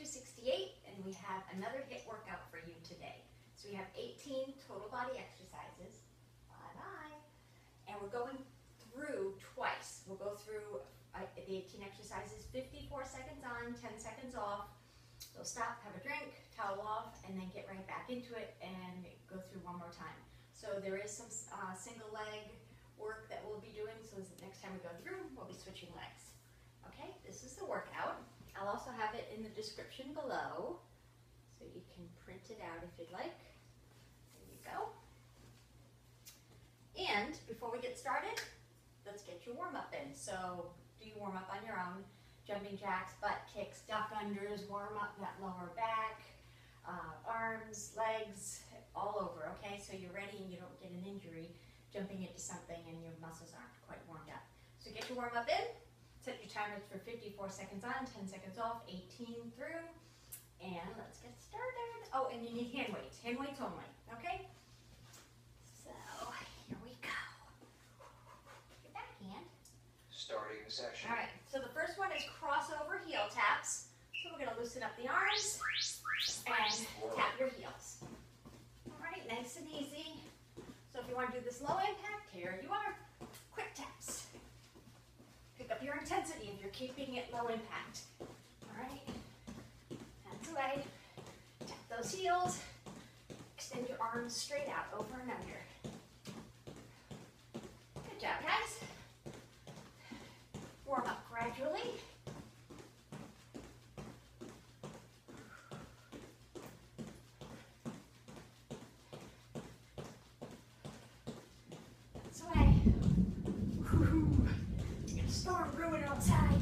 268, and we have another HIIT workout for you today. So we have 18 total body exercises. Bye-bye. And we're going through twice. We'll go through the 18 exercises, 54 seconds on, 10 seconds off. So stop, have a drink, towel off, and then get right back into it and go through one more time. So there is some single leg work that we'll be doing, so next time we go through, we'll be switching legs. Okay, this is the workout. I'll also have it in the description below, so you can print it out if you'd like. There you go. And before we get started, let's get your warm-up in. So do your warm-up on your own. Jumping jacks, butt kicks, duck unders, warm up that lower back, arms, legs, all over, okay? So you're ready and you don't get an injury jumping into something and your muscles aren't quite warmed up. So get your warm-up in. Set your timers for 54 seconds on, 10 seconds off, 18 through, and let's get started. Oh, and you need hand weights only, okay? So, here we go. Your backhand. Starting the session. All right, so the first one is crossover heel taps. So we're gonna loosen up the arms and tap your heels. All right, nice and easy. So if you wanna do this low impact, here you are, quick taps. Pick up your intensity if you're keeping it low impact. All right, hands away, tap those heels, extend your arms straight out, over and under. Good job, guys. Warm up gradually. That's away. Whew. Storm brewing outside.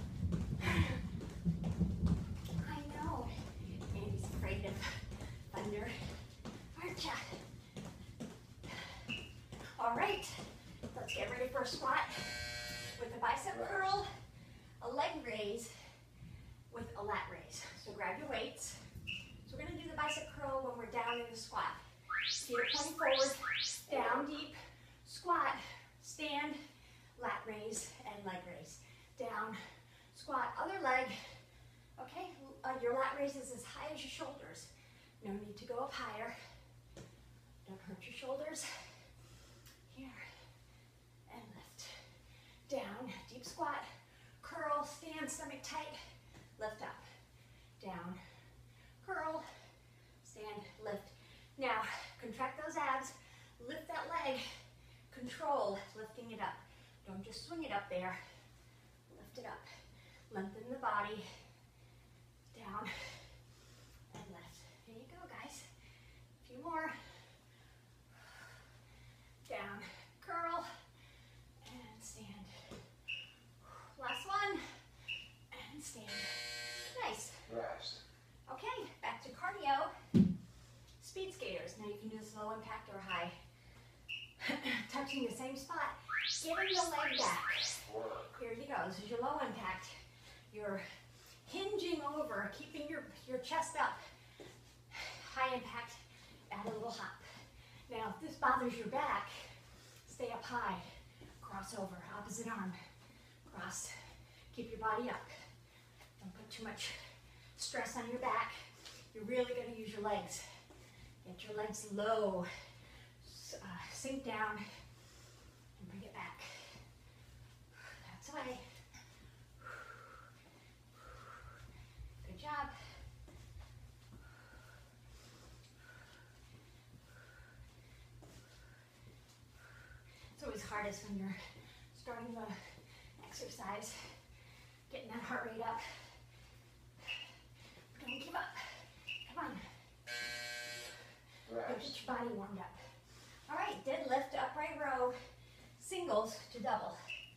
I know. Andy's afraid of thunder. Aren't ya? All right, let's get ready for a squat with a bicep curl, a leg raise with a lat raise. So grab your weights. So we're gonna do the bicep curl when we're down in the squat. Feet are pointing forward, down deep, squat, stand, lat raise and leg raise. Down, squat, other leg. Okay, your lat raise is as high as your shoulders. No need to go up higher. Don't hurt your shoulders. Here, and lift. Down, deep squat, curl, stand, stomach tight, lift up. Down, curl, stand, lift. Now, contract those abs, lift that leg, control, lifting it up. Don't just swing it up there. Lift it up. Lengthen the body. Down and lift. Here you go, guys. A few more. Down, curl, and stand. Last one, and stand. Nice. Rest. Okay, back to cardio. Speed skaters. Now you can do this low impact or high. Touching the same spot. Getting the leg back. Here you go. This is your low impact. You're hinging over, keeping your chest up. High impact, add a little hop. Now, if this bothers your back, stay up high. Cross over, opposite arm. Cross. Keep your body up. Don't put too much stress on your back. You're really going to use your legs. Get your legs low. Sink down and bring it back. That's away. Good job. It's always hardest when you're starting the exercise, getting that heart rate up. Don't give up. Come on. Get your body warmed up. All right, deadlift to upright row, singles to double.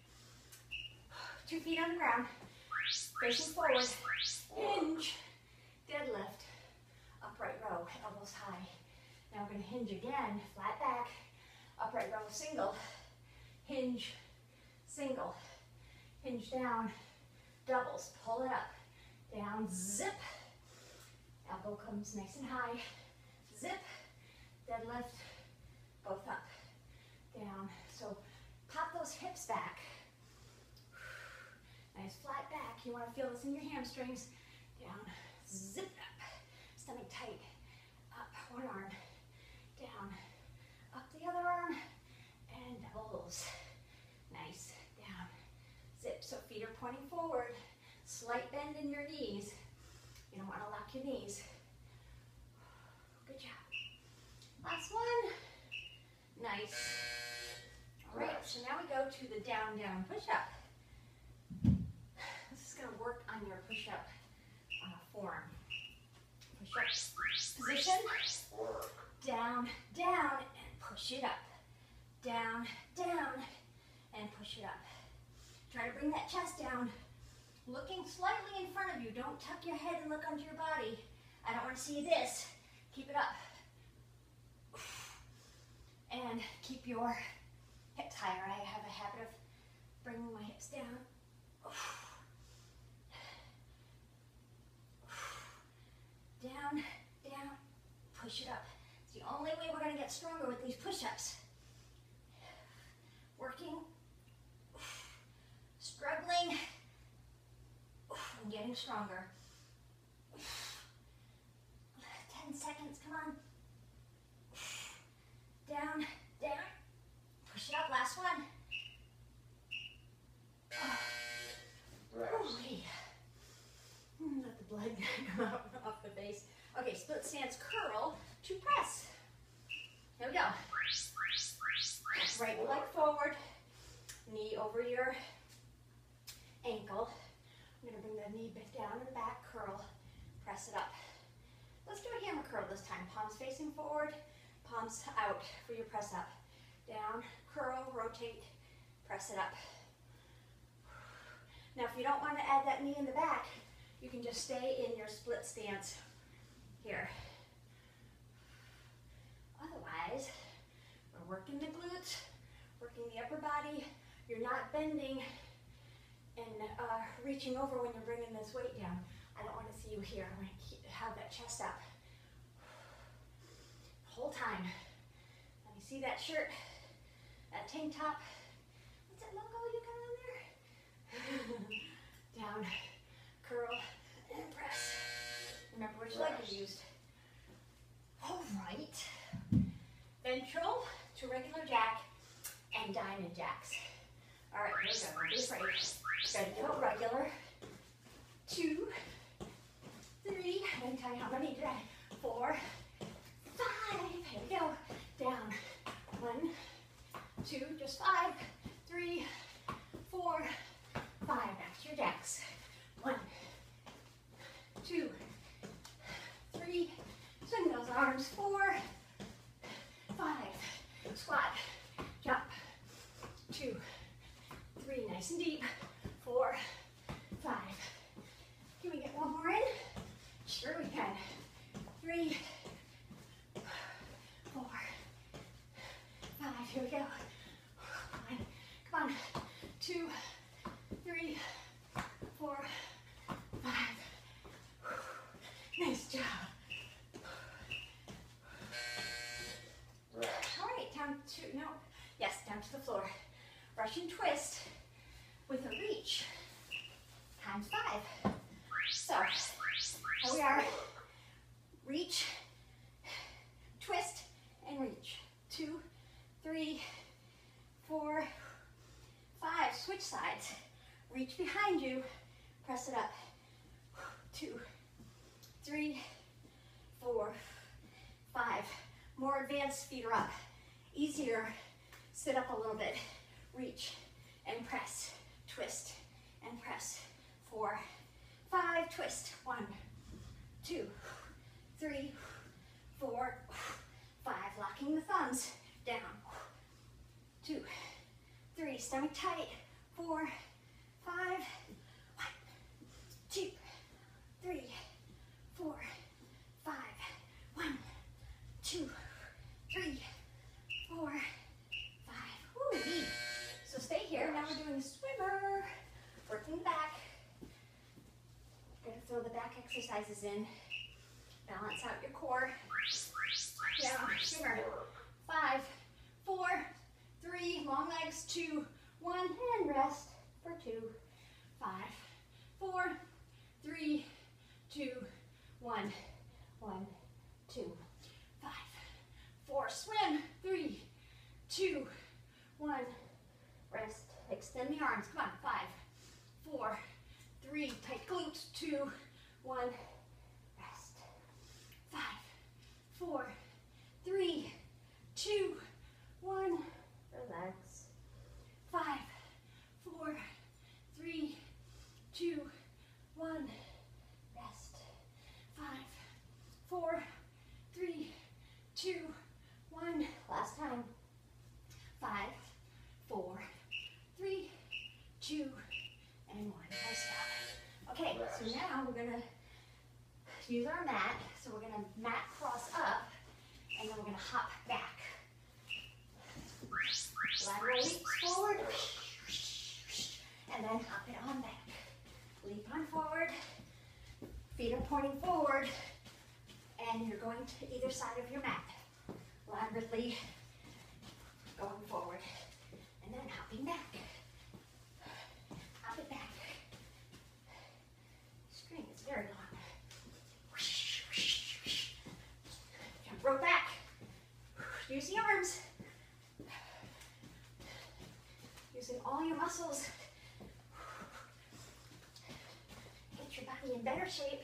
2 feet on the ground, facing forward, hinge, deadlift, upright row, elbows high. Now we're gonna hinge again, flat back, upright row, single, hinge, single, hinge down, doubles, pull it up, down, zip, elbow comes nice and high, zip, deadlift, both up, down. So pop those hips back. Nice flat back. You want to feel this in your hamstrings. Down, zip up, stomach tight, up, one arm, down, up the other arm, and doubles. Nice, down, zip. So feet are pointing forward, slight bend in your knees. You don't want to lock your knees. Good job. Last one. Nice. All right, so now we go to the down, down push-up. This is going to work on your push-up form. Push-up position. Down, down, and push it up. Down, down, and push it up. Try to bring that chest down. Looking slightly in front of you. Don't tuck your head and look under your body. I don't want to see this. Keep it up. And keep your hips higher. I have a habit of bringing my hips down. Down, down, push it up. It's the only way we're going to get stronger with these push-ups. Working, struggling, and getting stronger. 10 seconds, come on. Down, down, push it up, last one. Let the blood come out off the face. Okay, split stance curl to press. Here we go. Right leg forward, knee over your ankle. I'm going to bring the knee down in the back, curl, press it up. Let's do a hammer curl this time. Palms facing forward, palms out for your press up. Down, curl, rotate, press it up. Now, if you don't want to add that knee in the back, you can just stay in your split stance here. Otherwise, we're working the glutes, working the upper body. You're not bending and reaching over when you're bringing this weight down. I don't want to see you here. I want to have that chest up. Whole time. Let me see that shirt, that tank top. What's that logo you got on there? Down, curl, and press. Remember which leg you used. All right. Ventral to regular jack and diamond jacks. All right, here we go. Don't be afraid. Ready to go. Regular. 2, 3. I didn't tell you how many did I? 4, 5. Here we go. Down. 1, 2, just 5, 3, 4, 5. Back to your jacks. 1, 2, 3. Swing those arms. 4, 5. Squat. Jump. 2, 3. Nice and deep. 4, 5. Can we get one more in? Sure we can. 3, 4, 5. Here we go. Come on. 2, 3, 4, 5. Nice job. All right, down to, no, yes, down to the floor. Russian twist with a reach times 5. So, here we are. Reach, twist, and reach. 2, 3, 4, 5. Switch sides. Reach behind you. Press it up. 2, 3, 4, 5. More advanced, feet are up. Easier, sit up a little bit. Reach and press. Twist and press. 4, 5. Twist. 1, 2, 3, 4, 5. Locking the thumbs. Down. 2, 3. Stomach tight. 4, 5. 1, 2, 3, 4, 5. 1, 2, 3, 4, 5. Woo. So stay here. Now we're doing the swimmer. Working the back. Gonna throw the back exercises in. Balance out your core. Down, swimmer. 5, 4, 3. Long legs. 2, 1, and rest for 2. 5, 4, 3, 2, 1, 1, 2, 5, 4, swim, 3, 2, 1, rest, extend the arms, come on, 5, 4, 3, tight glutes, 2, 1, rest, 5, 4, 3, 2, 1, relax, 5, 4, 3, 2, 1, rest, 5, 4, 3, 2, 1, last time, 5, 4, 3, 2, and 1, nice job. Okay, so now we're gonna use our mat, so we're gonna mat cross up, and then we're gonna hop back. Lateral leaps forward, and then hop it on back. Leap on forward, feet are pointing forward, and you're going to either side of your mat. Laterally going forward, and then hopping back. Hop it back. String is very long. Jump rope back. Use the arms. Using all your muscles. Get your body in better shape.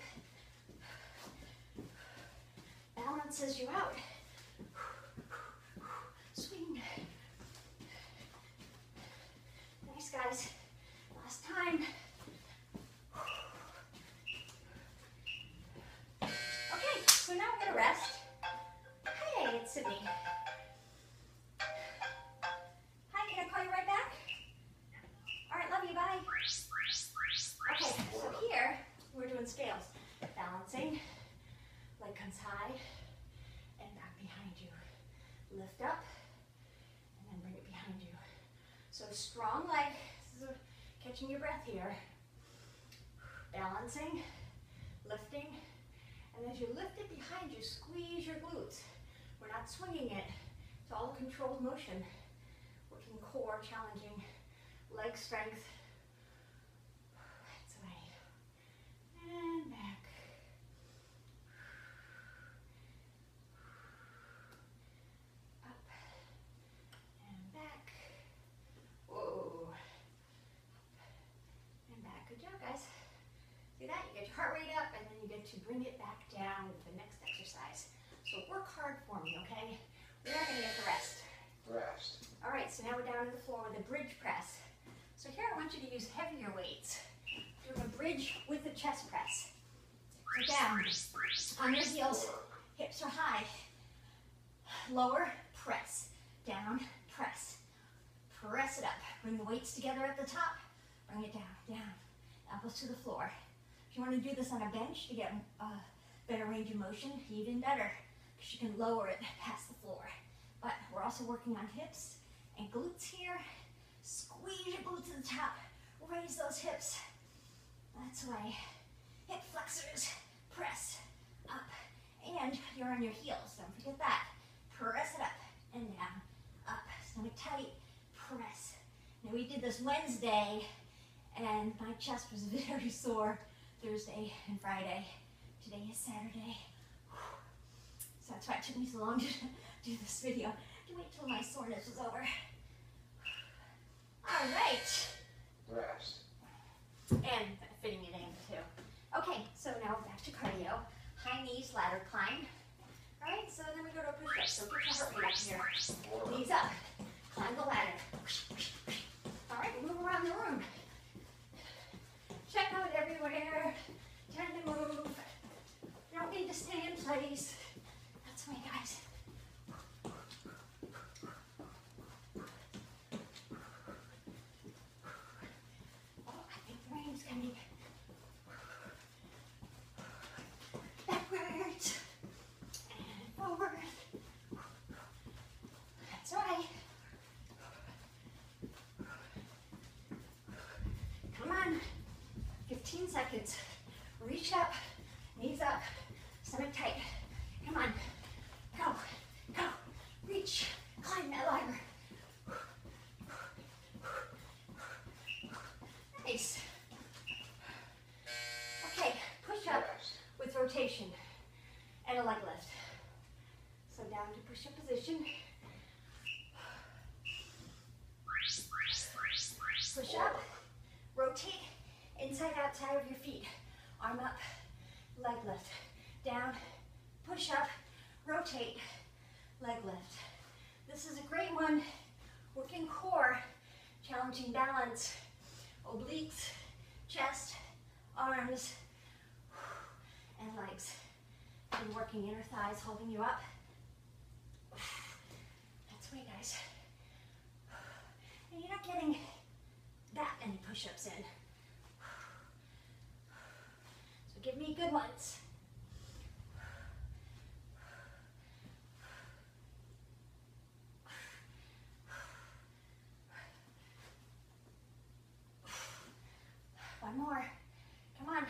Balances you out. Swing. Nice, guys. Last time. Okay, so now we're gonna rest. Hey, it's Sydney. Hi, can I call you right back? All right, love you, bye. Okay, so here we're doing scales. Balancing, leg comes high, and back behind you. Lift up, and then bring it behind you. So strong leg, this is catching your breath here. Balancing, lifting, and as you lift it behind you, squeeze your glutes. We're not swinging it, it's all a controlled motion. Working core, challenging leg strength. That's away. And back. And back. Whoa. And back. Good job, guys. See that? You get your heart rate up, and then you get to bring it back down with the next exercise. So work hard for me, okay? We're not going to get the rest. Rest. All right, so now we're down to the floor with a bridge press. So here I want you to use heavier weights. Doing a bridge with the chest press. So down, on your heels, hips are high. Lower, press. Down, press. Press it up. Bring the weights together at the top. Bring it down, down. Elbows to the floor. If you want to do this on a bench to get better range of motion, even better, because you can lower it past the floor. But we're also working on hips and glutes here. Squeeze your glutes to the top. Raise those hips. That's why. Hip flexors. Press up. And you're on your heels. Don't forget that. Press it up and down. Up. Stomach tight. Press. Now we did this Wednesday, and my chest was very sore Thursday and Friday. Today is Saturday. So that's why it took me so long to do this video. To wait till my soreness was over. All right. Rest. And fitting it in too. Okay, so now we're back to cardio. High knees, ladder climb. All right, so then we go to a push-up. So get your heart rate up here. Knees up. Climb the ladder. All right, move around the room. Check out everywhere. Tend to move. You don't need to stay in place. That's me, guys. Oh, I think the rain's coming. Backwards and forward. That's right. Come on. 15 seconds. Reach up, knees up, stomach tight. Come on. Go, go, reach, climb that ladder. Nice. Okay, push up with rotation. and a leg lift. So down to push-up position. Push up, rotate inside outside of your feet. Arm up, leg lift. Down, push up, rotate, leg lift. This is a great one. Working core, challenging balance, obliques, chest, arms, and legs. And working inner thighs, holding you up. That's the way, guys. And you're not getting that many push-ups in. So give me good ones. One more. Come on.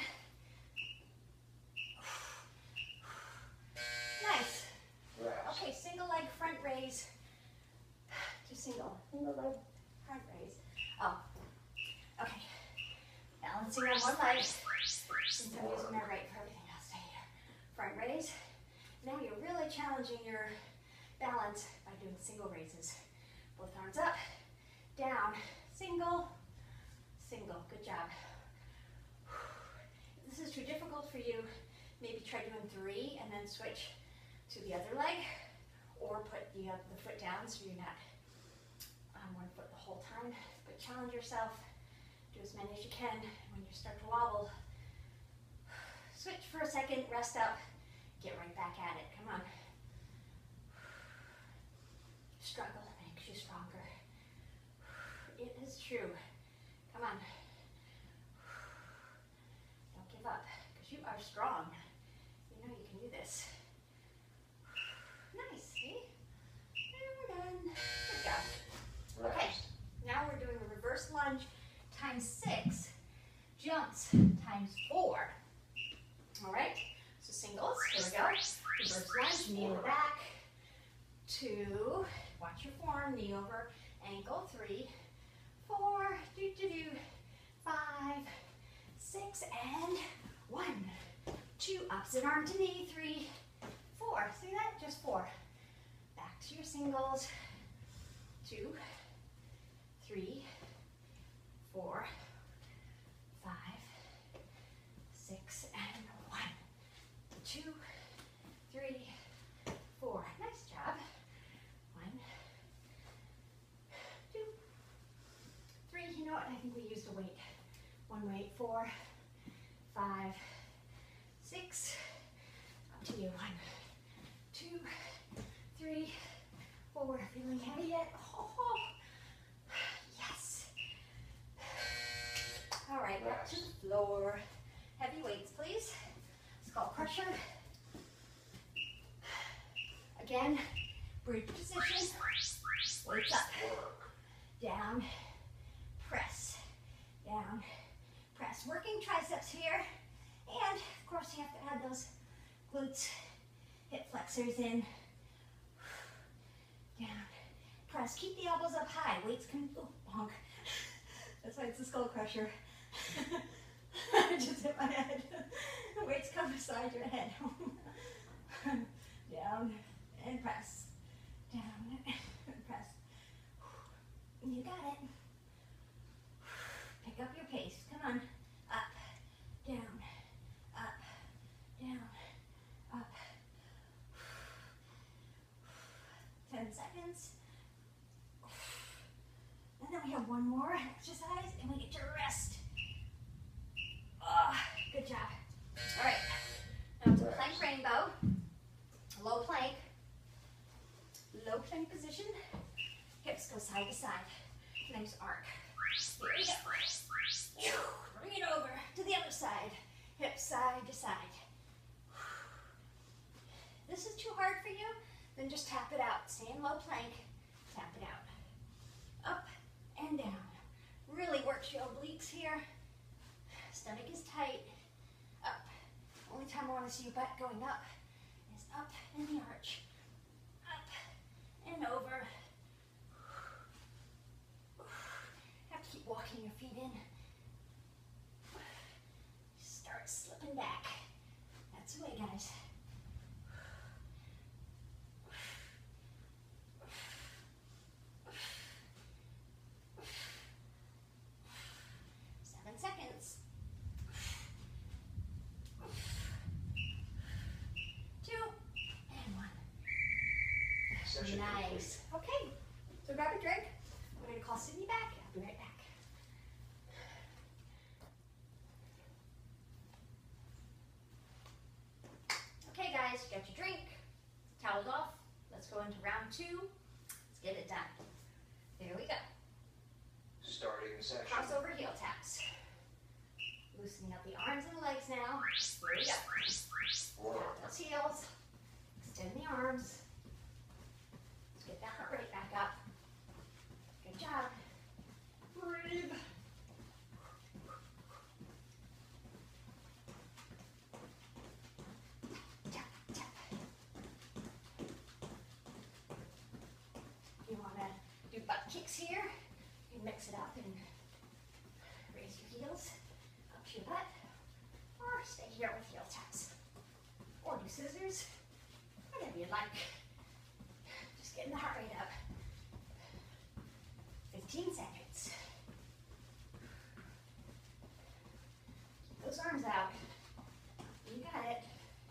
Nice. Okay, single leg front raise. Just single leg front raise. Oh, okay. Balancing on one leg. Since I'm using my right for everything else, stay here. Front raise. Now you're really challenging your balance by doing single raises. Both arms up, down, single, single. Good job. If this is too difficult for you, maybe try doing 3 and then switch to the other leg, or put the foot down so you're not on one foot the whole time. But challenge yourself, do as many as you can. When you start to wobble, switch for a second, rest up, get right back at it. Come on. Struggle makes you stronger. It is true. Come on. Don't give up, because you are strong. You know you can do this. Nice, see? And we're done. Good job. Okay, now we're doing a reverse lunge times 6, jumps times 4. All right, so singles, here we go. Reverse lunge, knee in the back. 2, watch your form, knee over ankle. 3, 4, 5, 6, and 1. 2, opposite arm to knee. 3, 4, see that? Just 4. Back to your singles. 2, 3, 4, 5, 6, and 1. 2, 3, 4. Nice job. 1, 2, 3. You know what? I think we used a weight. 1 weight. 4, 5, 6. Up to you. 1, 2, 3, 4. Feeling heavy yet? Oh, yes. All right, back to the floor. Heavy weights, please. Skull crusher. Again, bridge position. Weights up. Down. Press. Down. Press. Working triceps here. And, of course, you have to add those glutes, hip flexors in. Down. Press. Keep the elbows up high. Weights can bonk. That's why it's a skull crusher. I just hit my head. Weights come beside your head. Down and press. Down and press. You got it. Pick up your pace. Come on. Up, down, up, down, up. 10 seconds. And then we have one more exercise and we get to rest. Oh, good job. All right, now to plank rainbow. Low plank position. Hips go side to side. Nice arc. Here we go. Bring it over to the other side. Hips side to side. This is too hard for you, then just tap it out. Stay in low plank, tap it out. Up and down. Really works your obliques here. Stomach is tight. Up. Only time I want to see your butt going up is up in the arch. Up and over. Have to keep walking your feet in. Start slipping back. That's the way, guys. Round 2. Let's get it done. There we go. Starting the session. Crossover heel taps. Loosening up the arms and the legs now. Here we go. Tap those heels. Extend the arms. Let's get that heart rate back up. Good job. Breathe. Tap, tap. You want to do butt kicks here? You can mix it up and raise your heels up to your butt, or stay here with heel taps, or do scissors, whatever you like. Just getting the heart rate up. 15 seconds. Keep those arms out. You got it.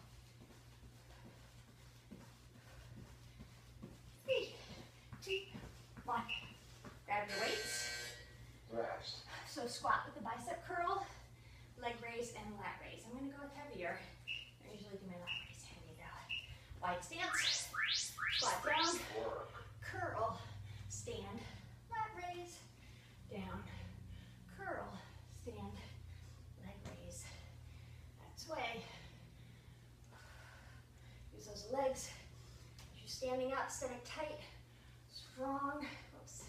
3, 2, 1. Grab your weights. Rest. So squat with the bicep curl, leg raise, and lat raise. I'm going to go with heavier. I usually do my lat raise. Here we go. Wide stance. Squat down. Work. Curl. Stand. Lat raise. Down. Curl. Stand. Leg raise. That's way. Use those legs. As you're standing up, stomach tight. Strong. Oops.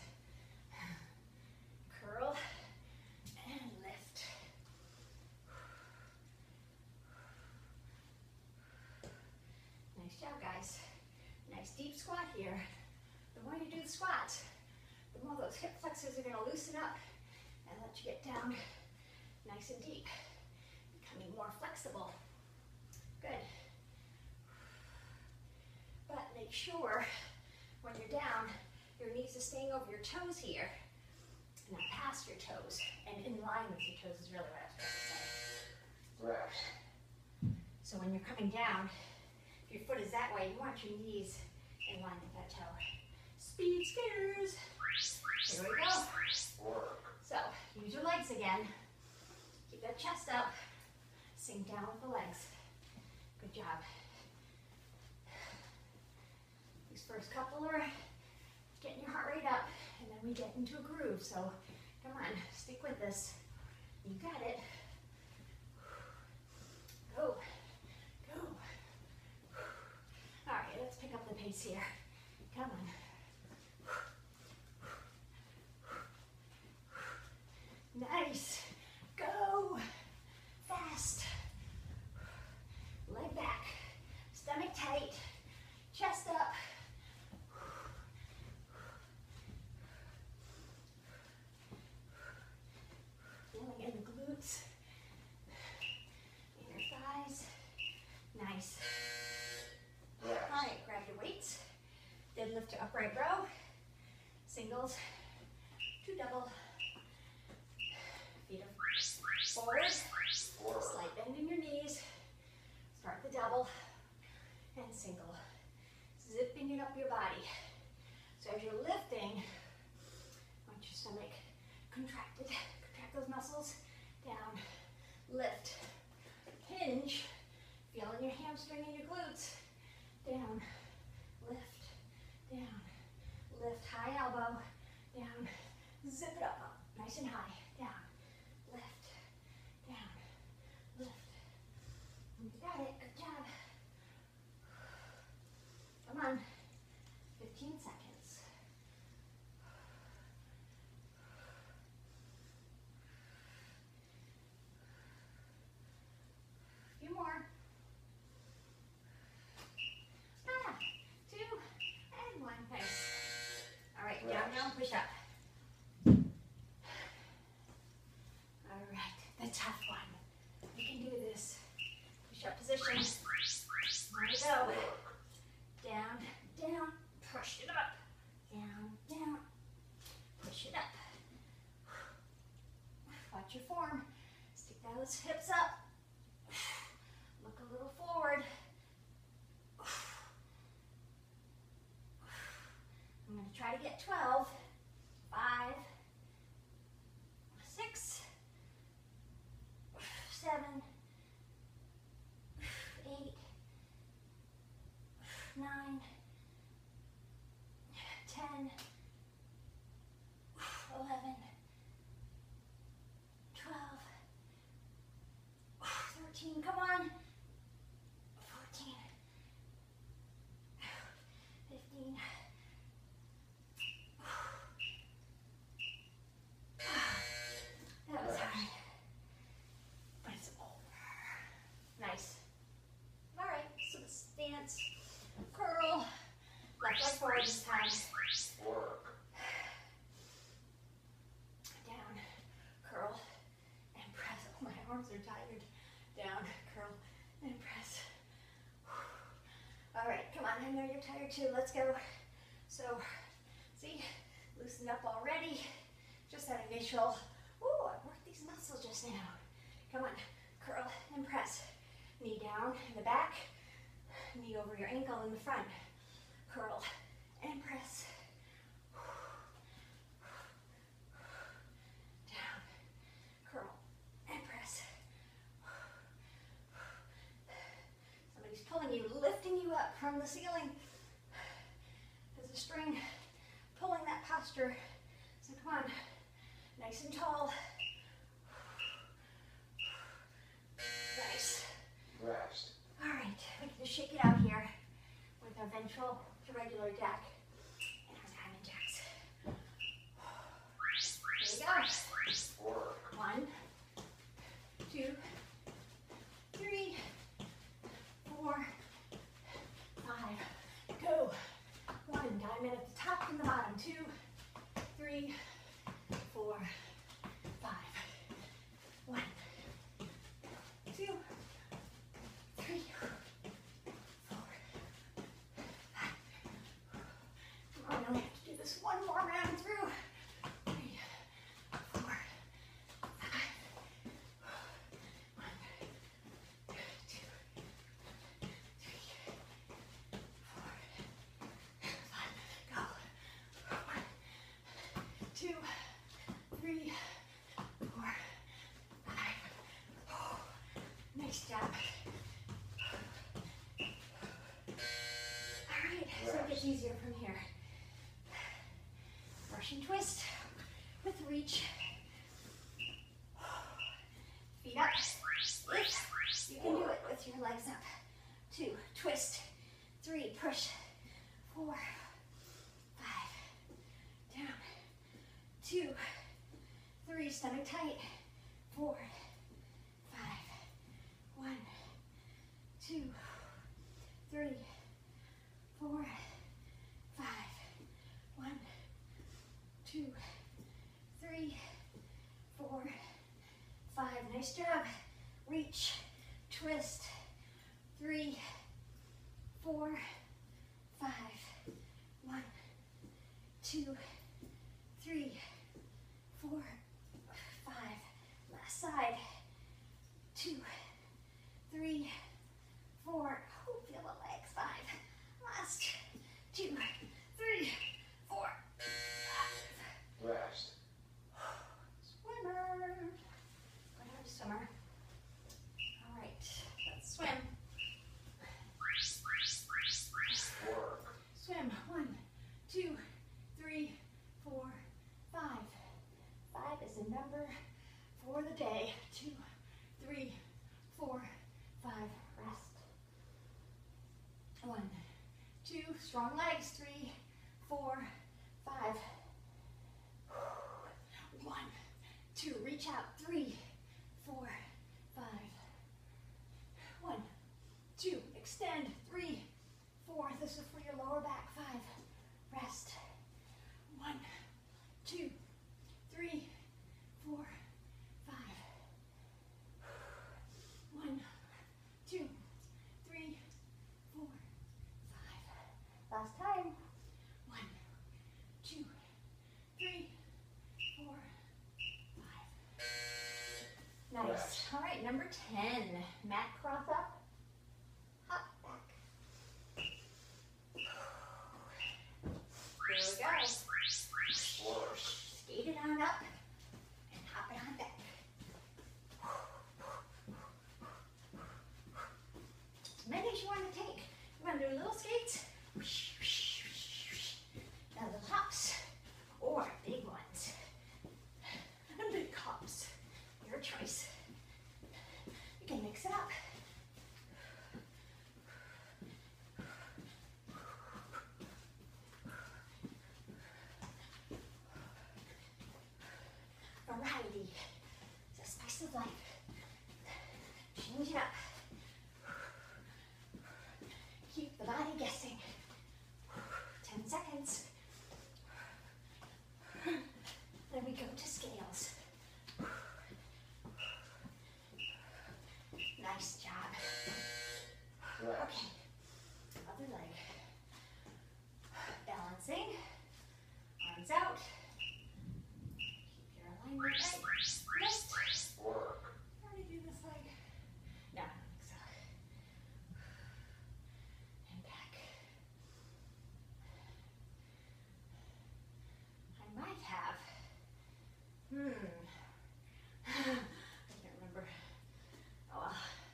Curl. And lift. Nice job, guys. Nice deep squat here. The more you do the squat, the more those hip flexors are going to loosen up and let you get down nice and deep, becoming more flexible. Good. But make sure when you're down, your knees are staying over your toes here. Not past your toes, and in line with your toes is really what I was trying to say. Rest. So when you're coming down, if your foot is that way, you want your knees in line with that toe. Speed skitters. Here we go. Work. So use your legs again. Keep that chest up. Sink down with the legs. Good job. These first couple are getting your heart rate up, and then we get into a groove. So come on, stick with this. You got it. Go, go. All right, let's pick up the pace here. Come on. Nice. Go. Fast. Leg back. Stomach tight. Chest up. Feeling in the glutes. Inner thighs. Nice. Rest. All right, grab your weights. Deadlift to upright row. Singles to double. Feet are forward. Work. Slight bend in your knees. Start the double and single. Zipping it up your body. So as you're lifting, want your stomach contracted. Contract those muscles. Down. Lift. Hinge. Feeling your hamstring and your glutes. Down. Lift. Down. Lift. High elbow. Down. Zip it up. Nice and high. Down. Lift. Down. Lift. You got it. Good job. Come on. 15 seconds. A few more. 2 and 1. Nice. All right, down, down, push up. All right, the tough one. You can do this. Push up position. There we go. Work. Down, down, push it up. Down, down, push it up. Watch your form. Stick those hips up. Look a little forward. I'm going to try to get 12. 5, 6, 7, 8, 9, 13, come on. 14, 15. That was hard, but it's over. Nice. All right, so the stance, curl, left leg forward this time. Work. Down, curl, and press. Oh, my arms are tired. Down, curl, and press. All right, come on, I know you're tired too. Let's go. So, see, loosen up already. Just that initial, ooh, I worked these muscles just now. Come on, curl and press. Knee down in the back, knee over your ankle in the front. Curl and press. Down, curl and press. Somebody's pulling you, lifting you up from the ceiling. There's a string pulling that posture. So come on, nice and tall. Nice. Rest. All right, we can just shake it out here with our ventral to regular jack and our diamond jacks. Here we go. Work. 1, 2, 3, 4, 5. Go. 1, diamond at the top and the bottom. 2, 3, 4, 5. 1, 2, 3, 4, 5. Come on, I have to do this one more round through. 3, 4, 5. 1, 2, 3, 4, 5. Go. 1, 2, 3, 4, 5. Nice job. All right, so it gets easier from here. Russian twist with reach. Feet up. If you can do it with your legs up. 2, twist. 3, push. 4, 5. Down. 2, 3, stomach tight. 4, 5. 1, 2, 3, 4, 5. 1, 2, 3, 4, 5. Nice job. Reach, twist. 3, 4, 5. 1, 2, 3, 4, 5. Last side. 2, 3, 4. Oh, feel the legs. 5. Last. 2, 3, 4, 5. Rest. Swimmer. Go ahead, swimmer. All right, let's swim. Work. Swim. 1, 2, 3, 4, 5. 5 is the number for the day. 2, 3, 4, 5. Rest. 1, 2. Strong legs. 3, 4, 5. 1, 2. Reach out. 3, 4, 5. 1, 2. Extend. 3, 4. This is for your lower back. 5. Rest. 1, 2, 3, 4, 5. 1, 2, 3, 4, 5. Last time. 1, 2, 3, 4, 5. Nice. Rest. All right, number 10. Mat cross up. Hop back. Here we go. Force. Skate it on up and hop it on back. As many as you want to take. You want to do little skates, now little hops, or big ones. And big hops. Your choice. You can mix it up. Change it up. Keep the body guessing. 10 seconds. Then we go to scales. Nice job. Okay, other leg. Balancing, arms out. Keep your alignment right. Lift. Work. How do you do this leg? No, I don't think so. And back. I might have. I can't remember. Oh well.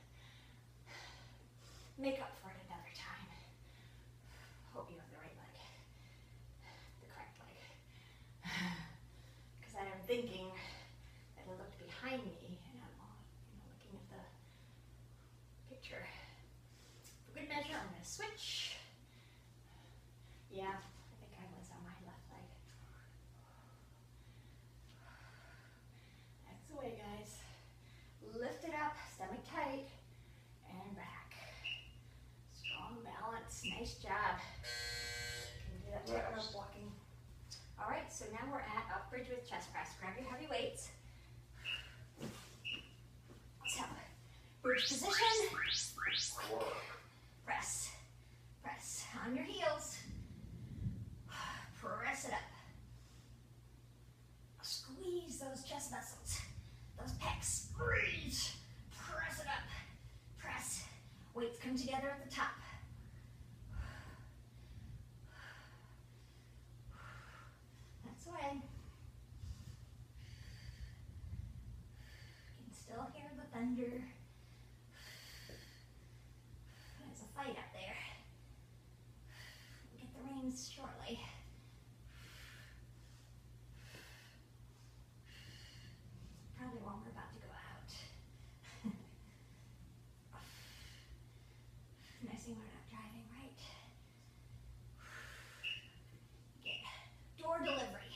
Make up for it another time. Hope you have the right leg. The correct leg. Because I am thinking that I looked behind me and I'm looking at the picture. For good measure, I'm going to switch. Yeah, I think I was on my left leg. That's the way, guys. Lift it up, stomach tight, and back. Strong balance, nice job. Can you do that tightrope walking? All right, so now we're at up bridge with chest press. Grab your heavy weights. So, bridge position. Work. Press, press on your heels. Press it up. Squeeze those chest muscles, those pecs. Squeeze. Press it up. Press. Weights come together at the top. That's the way. You can still hear the thunder. There's a fight up there. We'll get the reins shortly. Probably when we're about to go out. Nice thing we're not driving, right? Okay. Door delivery.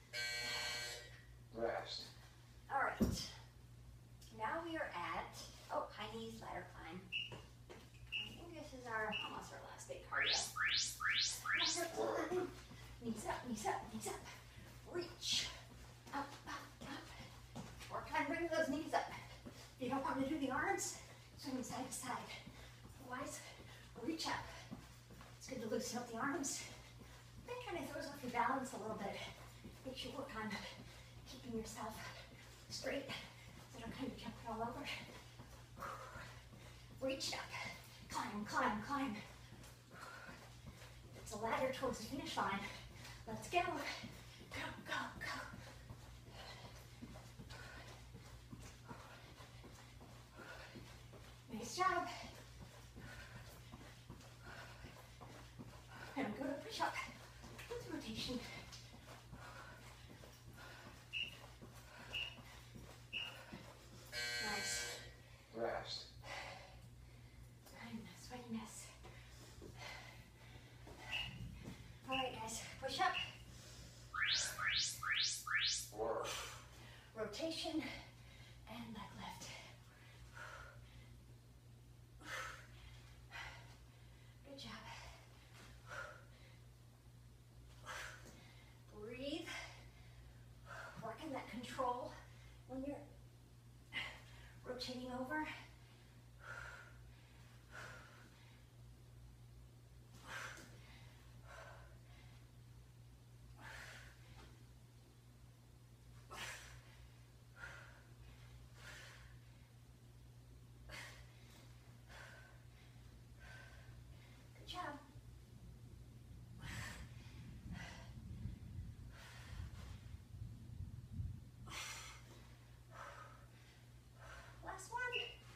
Rest. All right. Now we are at, high knees, ladder climb. I think this is almost our last big cardio. Ladder climb. Knees up, knees up, knees up. Reach. Up, up, up. Work on bringing those knees up. If you don't want to do the arms, swing them side to side. Otherwise, reach up. It's good to loosen up the arms. That kind of throws off your balance a little bit. Makes you work on keeping yourself straight so you don't kind of jump all over. Reach up. Climb, climb, climb. It's a ladder towards the finish line. Let's go. Go, go, go. Nice job. And go to push up with rotation. Nice. Rest. Sweatiness. All right, guys, push up. Work. Rotation and leg lift. Good job. Breathe. Work in that control when you're rotating over. Good job. Last one.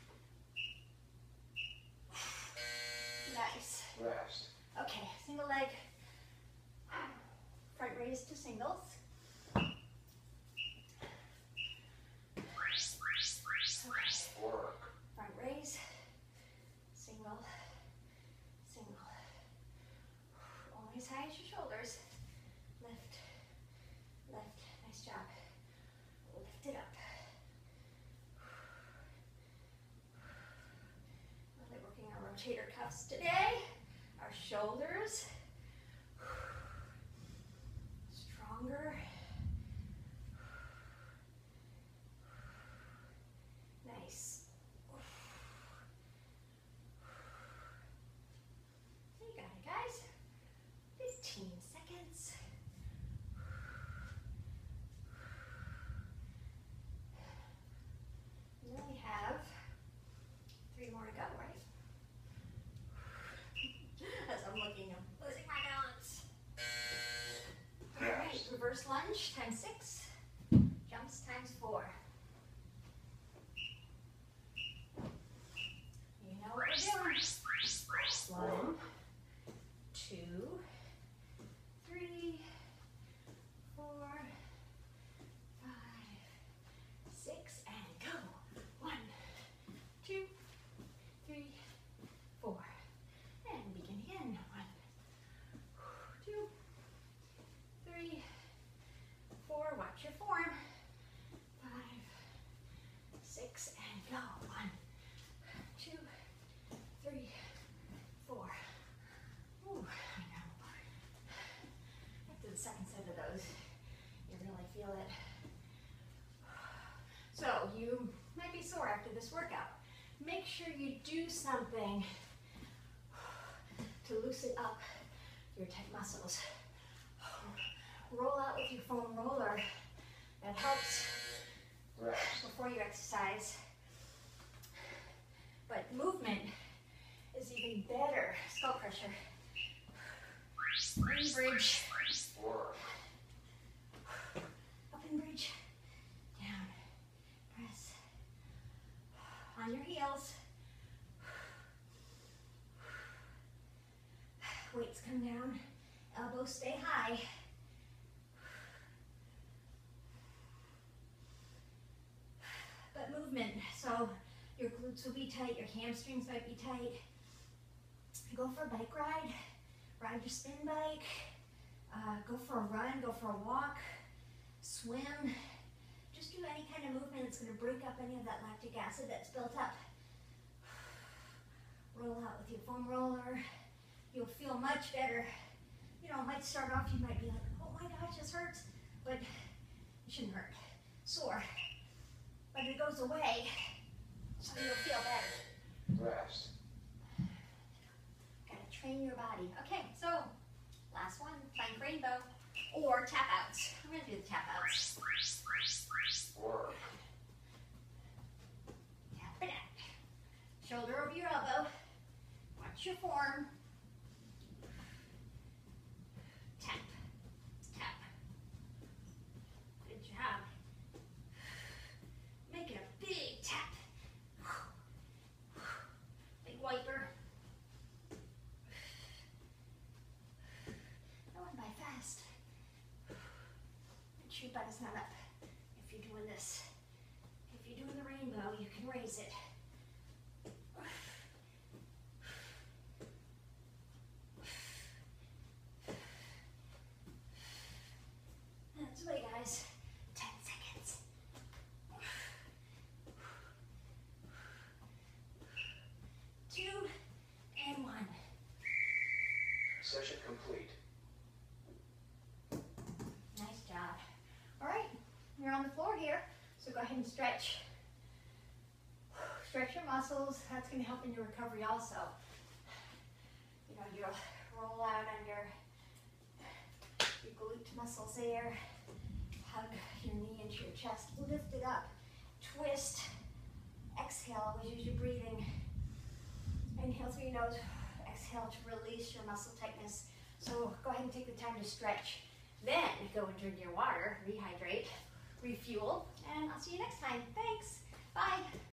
Nice. Rest. Okay, single leg. Front raise to singles. Work. Front raise. Single. Single. Only as high as your shoulders. Lift. Lift. Nice job. Lift it up. rotator cuffs today, our shoulders. Stronger. Nice. You got it, guys. 15 seconds. And then we have 3 more to go, right? As I'm looking, I'm losing my balance. All right, reverse lunge times 6, jumps times 4. You know what we're doing. 1, 2, 3, 4, 5, 6, and go. 1, 2, 3, 4. And begin again. 1, 2, 3, 4. Watch your form. 5, 6, and go. 1, 2, 3, 4. Ooh, I know. After the second set of those, you really feel it. So you might be sore after this workout. Make sure you do something to loosen up your tight muscles. Roll out with your foam roller. That helps before you exercise. But movement is even better. Skull crusher. In bridge. Up and bridge. Down. Press. On your heels. Weights come down. Elbows stay high. But movement. So your glutes will be tight. Your hamstrings might be tight. Go for a bike ride. Ride your spin bike. Go for a run. Go for a walk. Swim. Just do any kind of movement that's going to break up any of that lactic acid that's built up. Roll out with your foam roller. You'll feel much better. You know, it might start off, you might be like, oh my gosh, this hurts. But it shouldn't hurt. Sore. But it goes away, so you'll feel better. Rest. Gotta train your body. Okay, so last one, plank rainbow or tap outs. I'm gonna do the tap outs. Work. Tap it out. Shoulder over your elbow. Watch your form. Tap. Tap. Good job. Make it a big tap. Big wiper. Going by fast. Make sure your butt is not up if you're doing this. If you're doing the rainbow, you can raise it. That's the way, guys. 10 seconds. 2 and 1. Session complete. Nice job. All right, you're on the floor here, so go ahead and stretch. Stretch your muscles. That's going to help in your recovery also. You know, you'll roll out on your glute muscles there. Hug your knee into your chest. Lift it up. Twist. Exhale. Always use your breathing. Inhale through your nose. Exhale to release your muscle tightness. So go ahead and take the time to stretch. Then go and drink your water, rehydrate, refuel, and I'll see you next time. Thanks. Bye.